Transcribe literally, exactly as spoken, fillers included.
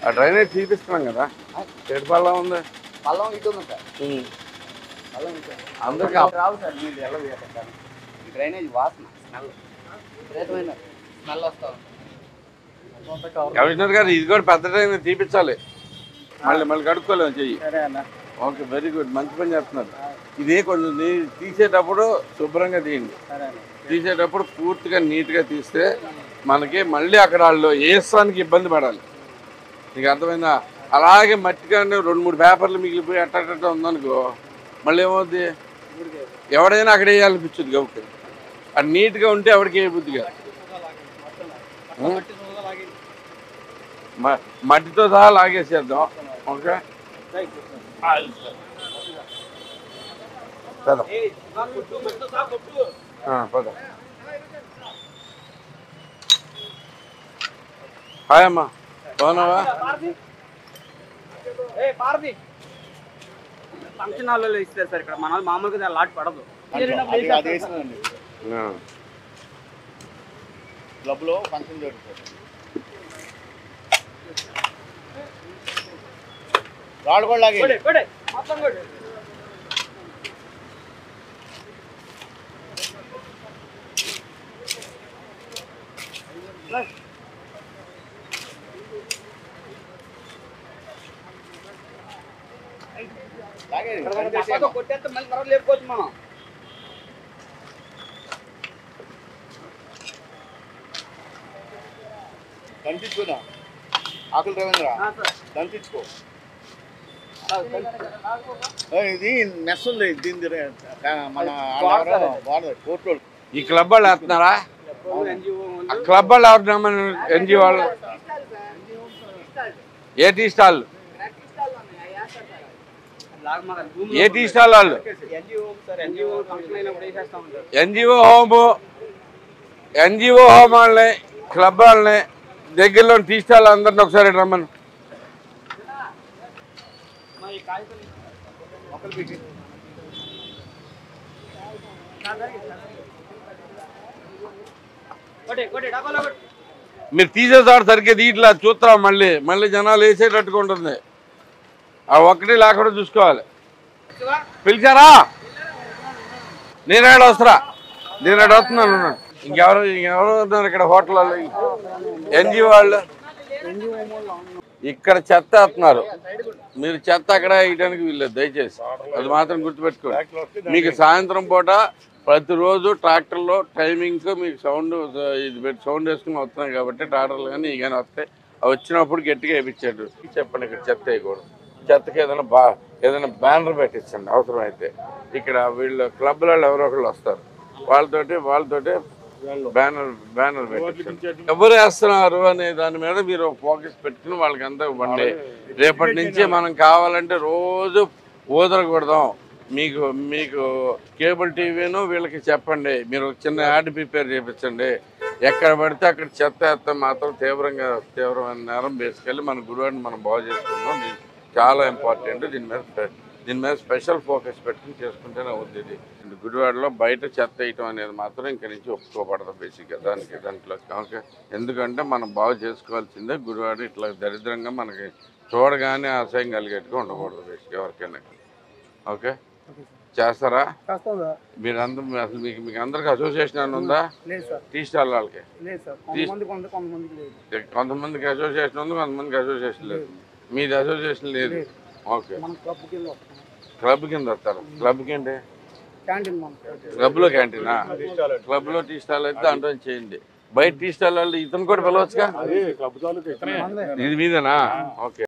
ఆ డ్రైనేజ్ చూపిస్తున్నాం కదా చెడు పళ్ళం ఉంది పల్లం ఇటు ఉంది సార్ పల్లం ఇటు అందరికీ రావు సార్ నీళ్ళు ఎలా వేయకండి ఈ డ్రైనేజ్ వాసన స్మెల్ విపరీతమైన స్మెల్ వస్తూ ఉంటుంది. కమిషనర్ గారు ఇది కూడా పెద్ద డ్రైనేజ్ తీపించాలి మళ్ళీ మళ్ళీ కడుక్కోలేము చెయ్యి. సరే అన్న. ఓకే వెరీ గుడ్ మంచి పని చేస్తున్నారు. ఇదే కొంచెం నీ తీసేటప్పుడు శుభ్రంగా తీయండి. తీసేటప్పుడు పూర్తిగా నీట్గా తీస్తే మనకి మళ్ళీ అక్కడ వాళ్ళు వేసానికి ఇబ్బంది పడాలి. నీకు అర్థమైందా? అలాగే మట్టిగానే రెండు మూడు పేపర్లు మిగిలిపోయి అట్టట ఉందనుకో మళ్ళీ ఏమవుద్ది ఎవడైనా అక్కడ వేయాలనిపించుద్ది గౌకి. అది నీట్గా ఉంటే ఎవరికి ఏ బుద్ధి కాదు. మట్టితో సహా లాగేసేద్దాం. ఓకే పద పద. హాయ్ అమ్మా బాగున్నావా? ఫంక్షన్ హాల్లో ఇస్తారు సార్ ఇక్కడ మన మామూలుగా లాట్ పడదు. క్లబ్ లో ఫంక్షన్ జరుగుతుంది. రాడు కూడా లాగే కొట్టేస్తే మళ్ళీ తర్వాత లేపుకోవచ్చు మనం. దంచుకున్నా ఆకులు రవీంద్ర దంచుకో. ఇది మెస్ ఉంది దీని మన కోర్టు. ఈ క్లబ్ వాళ్ళు వేస్తున్నారా? ఆ క్లబ్ వాళ్ళు ఎవరు? ఎన్జిఓ వాళ్ళు a tea stall a tea stall వాళ్ళు ఎన్జిఓ హోము ఎన్జిఓ హోమ్ వాళ్ళని క్లబ్ వాళ్ళని దగ్గరలో టీ స్టాల్ అందరిని ఒకసారి రమ్మను. మీరు తీసేసాడు సరిగ్గా ఇట్లా చూస్తాం మళ్ళీ మళ్ళీ జనాలు వేసేటట్టుగా ఉంటుంది. ఆ ఒక్కటి లేకుండా చూసుకోవాలి. పిలిచారా? నేనేడు వస్తారా? నేనేడు వస్తున్నాను. ఇంకెవరు ఇంకెవరు ఉన్నారు ఇక్కడ హోటల్ వాళ్ళు? ఎన్జిఓ వాళ్ళు ఇక్కడ చెత్త వేస్తున్నారు. మీరు చెత్త అక్కడ వేయడానికి వీల్లేదు దయచేసి, అది మాత్రం గుర్తుపెట్టుకోండి. మీకు సాయంత్రం పూట ప్రతిరోజు ట్రాక్టర్లో టైమింగ్స్ మీకు సౌండ్ ఇది పెట్టి సౌండ్ వేసుకుని వస్తున్నాయి కాబట్టి ట్రాక్టర్లు కానీ ఇవి కానీ వస్తాయి. అవి వచ్చినప్పుడు గట్టిగా వేయించాడు. చెప్పండి ఇక్కడ చెత్త వేయకూడదు. చెత్తకి ఏదైనా బా ఏదైనా బ్యానర్ పెట్టించండి అవసరమైతే. ఇక్కడ వీళ్ళు క్లబ్ వాళ్ళు ఎవరో ఒకళ్ళు వస్తారు, వాళ్ళతోటి వాళ్ళతోటి బ్యానర్ బ్యానర్ పెట్టించండి. ఎవరు వేస్తున్నారు అనే దాని మీద మీరు ఫోకస్ పెట్టుకుని వాళ్ళకి అంతా ఇవ్వండి. రేపటి నుంచి మనం కావాలంటే రోజు ఊదరకూడదాం. మీకు మీకు కేబుల్ టీవీను వీళ్ళకి చెప్పండి, మీరు చిన్న యాడ్ ప్రిపేర్ చేయించండి. ఎక్కడ పడితే అక్కడ చెత్త వేస్తే మాత్రం తీవ్రంగా తీవ్రమైన నేరం బేసికల్లీ మన గుడివాడిని మనం బాగు చేసుకుందాం. ఇది చాలా ఇంపార్టెంట్. దీని మీద దీని మీద స్పెషల్ ఫోకస్ పెట్టుకుని చేసుకుంటేనే అవుతుంది. ఇది గుడివాడలో బయట చెత్త వేయటం అనేది మాత్రం ఇంక నుంచి ఒప్పుకోబడదు బేసిక్గా దానికి దాంట్లో. ఓకే, ఎందుకంటే మనం బాగు చేసుకోవాల్సిందే. గుడివాడ ఇట్లా దరిద్రంగా మనకి చూడగానే అసహ్యం కలిగేట్టుగా ఉండకూడదు బేసిక్ ఎవరికైనా. ఓకే చేస్తారా? మీరు అందరూ అసలు మీకు మీకు అందరికి అసోసియేషన్ అని ఉందా? టీ స్టాల్ వాళ్ళకి కొంతమందికి అసోసియేషన్ ఉంది, కొంతమందికి అసోసియేషన్ లేదు. మీది అసోసియేషన్ లేదు. ఓకే, క్లబ్ కింద వస్తారు. క్లబ్కి ఏంటి? క్లబ్లో క్యాంటీనా? క్లబ్లో టీ స్టాల్ అయితే దాంట్లో చేయండి. బయట టీ స్టాల్ వాళ్ళు ఇతను కూడా పిలవచ్చుగా. ఇది మీదేనా? ఓకే.